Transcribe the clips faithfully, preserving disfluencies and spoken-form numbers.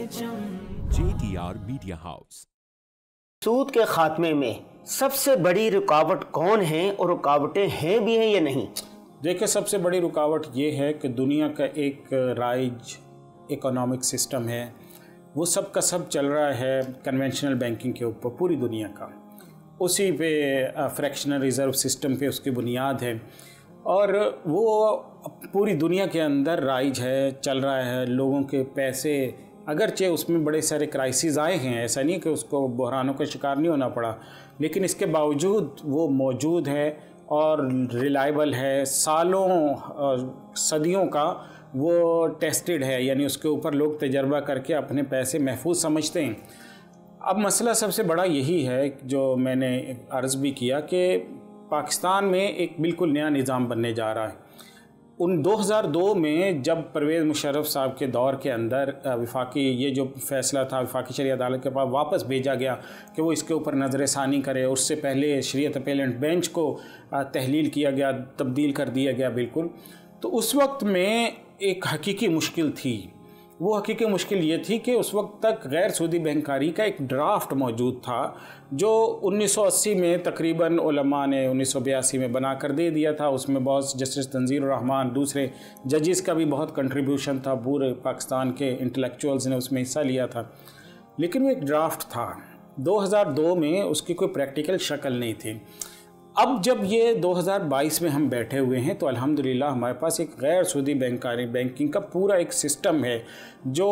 जे T R media house. सूद के खात्मे में सबसे बड़ी रुकावट कौन है और रुकावटें हैं भी हैं या नहीं? देखिए, सबसे बड़ी रुकावट ये है कि दुनिया का एक राइज इकोनॉमिक सिस्टम है, वो सब का सब चल रहा है कन्वेंशनल बैंकिंग के ऊपर, पूरी दुनिया का उसी पे फ्रैक्शनल रिज़र्व सिस्टम पे उसकी बुनियाद है और वो पूरी दुनिया के अंदर राइज है, चल रहा है। लोगों के पैसे, अगरचे उसमें बड़े सारे क्राइसिस आए हैं, ऐसा नहीं कि उसको बहरानों का शिकार नहीं होना पड़ा, लेकिन इसके बावजूद वो मौजूद है और रिलायबल है, सालों सदियों का वो टेस्टेड है, यानी उसके ऊपर लोग तजर्बा करके अपने पैसे महफूज समझते हैं। अब मसला सबसे बड़ा यही है जो मैंने अर्ज़ भी किया कि पाकिस्तान में एक बिल्कुल नया निज़ाम बनने जा रहा है। उन दो हज़ार दो में जब परवेज़ मुशर्रफ साहब के दौर के अंदर वफाकी ये जो फ़ैसला था वफाकी शरीय अदालत के पास वापस भेजा गया कि वो इसके ऊपर नज़र षानी करे, उससे पहले शरीयत अपीलेंट बेंच को तहलील किया गया, तब्दील कर दिया गया बिल्कुल। तो उस वक्त में एक हकीकी मुश्किल थी। वो हकीकी मुश्किल ये थी कि उस वक्त तक गैर सूदी बैंकारी का एक ड्राफ्ट मौजूद था जो उन्नीस सौ अस्सी में तकरीबन उलमा ने उन्नीस सौ बयासी में बना कर दे दिया था। उसमें बहुत जस्टिस तंजीर रहमान, दूसरे जजेस का भी बहुत कंट्रीब्यूशन था, पूरे पाकिस्तान के इंटेलेक्चुअल्स ने उसमें हिस्सा लिया था। लेकिन वो एक ड्राफ्ट था, दो हज़ार दो में उसकी कोई प्रैक्टिकल शक्ल नहीं थी। अब जब ये दो हज़ार बाईस में हम बैठे हुए हैं तो अल्हम्दुलिल्लाह हमारे पास एक गैर सूदी बैंकारी बैंकिंग का पूरा एक सिस्टम है जो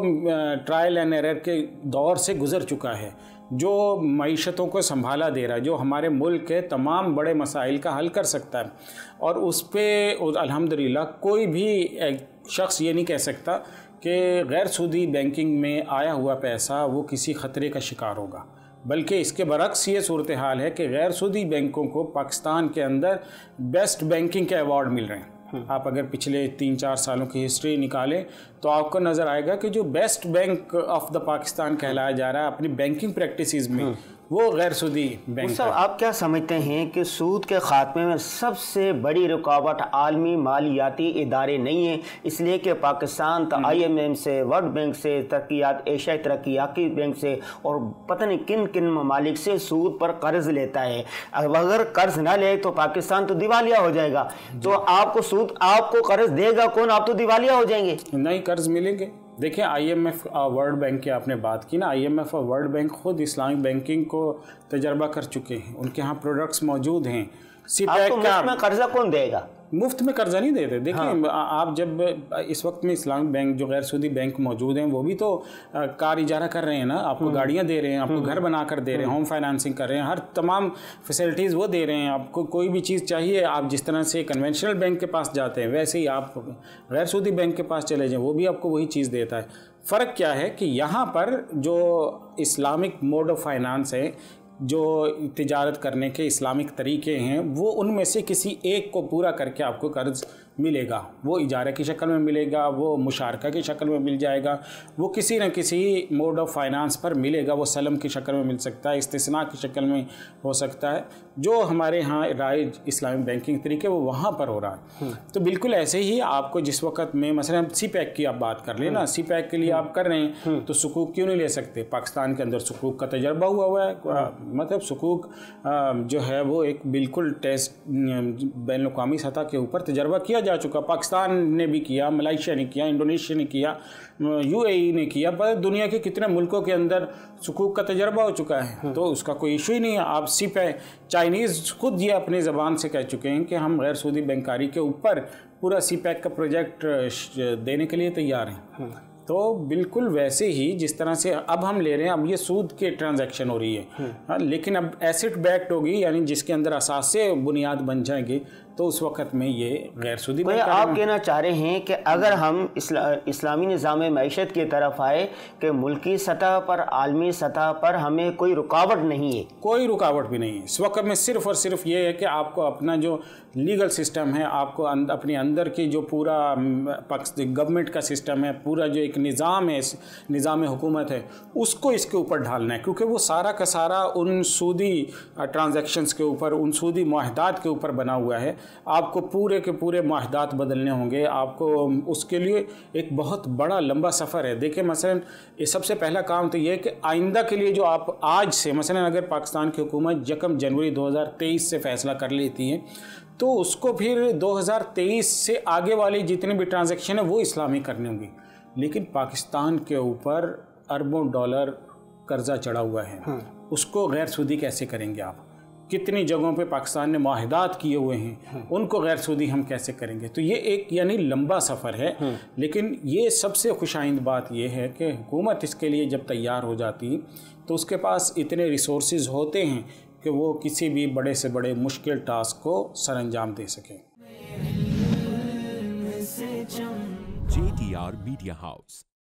ट्रायल एंड एरर के दौर से गुज़र चुका है, जो मईशतों को संभाला दे रहा है, जो हमारे मुल्क के तमाम बड़े मसाइल का हल कर सकता है। और उस पर अल्हम्दुलिल्लाह कोई भी शख्स ये नहीं कह सकता कि गैर सूदी बैंकिंग में आया हुआ पैसा वो किसी ख़तरे का शिकार होगा, बल्कि इसके बरक्स ये सूरत हाल है कि गैर सूदी बैंकों को पाकिस्तान के अंदर बेस्ट बैंकिंग के अवार्ड मिल रहे हैं। आप अगर पिछले तीन चार सालों की हिस्ट्री निकालें तो आपको नज़र आएगा कि जो best bank of the Pakistan कहलाया जा रहा है अपनी बैंकिंग प्रैक्टिसेस में, वो गैर सूदी बैंक है। आप क्या समझते हैं कि सूद के खात्मे में सबसे बड़ी रुकावट आलमी मालियाती इदारे नहीं है, इसलिए कि पाकिस्तान तो आई एम एफ से, वर्ल्ड बैंक से, तरक्यात एशियाई तरक्याती बैंक से और पता नहीं किन किन ममालिक से सूद पर कर्ज लेता है। अगर कर्ज ना ले तो पाकिस्तान तो दिवालिया हो जाएगा। तो आपको सूद आपको कर्ज देगा कौन? आप तो दिवालिया हो जाएंगे। नहीं, कर्ज मिलेंगे। देखिए, आईएमएफ वर्ल्ड बैंक की आपने बात की ना, आईएमएफ और वर्ल्ड बैंक खुद इस्लामिक बैंकिंग को तजर्बा कर चुके हैं, उनके यहाँ प्रोडक्ट्स मौजूद हैं। सीपैक का मुफ्त में कर्जा कौन देगा? मुफ्त में कर्जा नहीं देते। देखिए, हाँ। आप जब इस वक्त में इस्लामिक बैंक जो गैर सूदी बैंक मौजूद हैं वो भी तो कार इजारा कर रहे हैं ना, आपको गाड़ियाँ दे रहे हैं, आपको घर बना कर दे रहे हैं, होम फाइनेंसिंग कर रहे हैं, हर तमाम फैसिलिटीज़ वो दे रहे हैं। आपको कोई भी चीज़ चाहिए, आप जिस तरह से कन्वेंशनल बैंक के पास जाते हैं वैसे ही आप गैर सूदी बैंक के पास चले जाएँ, वो भी आपको वही चीज़ देता है। फ़र्क क्या है कि यहाँ पर जो इस्लामिक मोड ऑफ फाइनेंस है, जो तिजारत करने के इस्लामिक तरीके हैं, वो उनमें से किसी एक को पूरा करके आपको कर्ज मिलेगा। वो इजारे की शक्ल में मिलेगा, वो मुशारका की शक्ल में मिल जाएगा, वो किसी न किसी मोड ऑफ फाइनेंस पर मिलेगा, वो सलम की शक्ल में मिल सकता है, इस्तिस्ना की शक्ल में हो सकता है। जो हमारे यहाँ राइज इस्लामिक बैंकिंग तरीके वो वहाँ पर हो रहा है। तो बिल्कुल ऐसे ही आपको जिस वक्त में मसलन सी पैक की आप बात कर लें ना, सी पैक के लिए आप कर रहे हैं तो सुकूक क्यों नहीं ले सकते? पाकिस्तान के अंदर सुकूक का तजर्बा हुआ हुआ है, मतलब सुकूक जो है वो एक बिल्कुल टेस्ट बैन अवी सतह के ऊपर तजर्बा किया जा चुका। पाकिस्तान ने भी किया, मलेशिया ने किया, इंडोनेशिया ने किया, यूएई ने किया, पर दुनिया के कितने मुल्कों के अंदर सुकूक का तजर्बा हो चुका है, तो उसका कोई इशू ही नहीं है। आप सी पे चाइनीज़ खुद ये अपनी ज़बान से कह चुके हैं कि हम गैर सूदी बैंकारी के ऊपर पूरा सी पैक का प्रोजेक्ट देने के लिए तैयार हैं। तो बिल्कुल वैसे ही जिस तरह से अब हम ले रहे हैं, अब ये सूद के ट्रांजैक्शन हो रही है, हाँ, लेकिन अब एसेट बैक्ड होगी, यानी जिसके अंदर असासे बुनियाद बन जाएंगी, तो उस वक्त में ये गैर सूदी बैंक। आप कहना चाह रहे हैं कि अगर हम इस्ला, इस्लामी निज़ाम मैशत की तरफ आए कि मुल्की सतह पर, आलमी सतह पर हमें कोई रुकावट नहीं है? कोई रुकावट भी नहीं है इस वक्त में। सिर्फ और सिर्फ ये है कि आपको अपना जो लीगल सिस्टम है, आपको अं, अपने अंदर की जो पूरा गवर्नमेंट का सिस्टम है, पूरा जो एक निज़ाम है, निज़ाम हुकूमत है, उसको इसके ऊपर ढालना है, क्योंकि वो सारा का सारा उन सूदी ट्रांजैक्शंस के ऊपर, उन सूदी मुआहदात के ऊपर बना हुआ है آپ کو پورے کے پورے معاہدات بدلنے ہوں گے، آپ کو اس کے لیے ایک بہت بڑا لمبا سفر ہے۔ دیکھیں مثلاً یہ سب سے پہلا کام تو یہ ہے کہ آئندہ کے لیے جو آپ آج سے مثلاً اگر پاکستان کی حکومت یکم جنوری دو ہزار تیئیس سے فیصلہ کر لیتی ہے تو اس کو پھر دو ہزار تیئیس سے آگے والی جتنی بھی ٹرانزیکشن ہیں وہ اسلامی کرنی ہوں گی، لیکن پاکستان کے اوپر اربوں ڈالر قرضہ چڑھا ہوا ہے، اس کو غیر سودی کیسے کریں گے آپ؟ کتنی جگہوں پہ پاکستان نے معاہدات کیے ہوئے ہیں، ان کو غیر سودی ہم کیسے کریں گے؟ تو یہ ایک یعنی لمبا سفر ہے، لیکن یہ سب سے خوش آئند بات یہ ہے کہ حکومت اس کے لیے جب تیار ہو جاتی تو اس کے پاس اتنے ریسورسز ہوتے ہیں کہ وہ کسی بھی بڑے سے بڑے مشکل ٹاسک کو سر انجام دے سکیں۔ J T R media house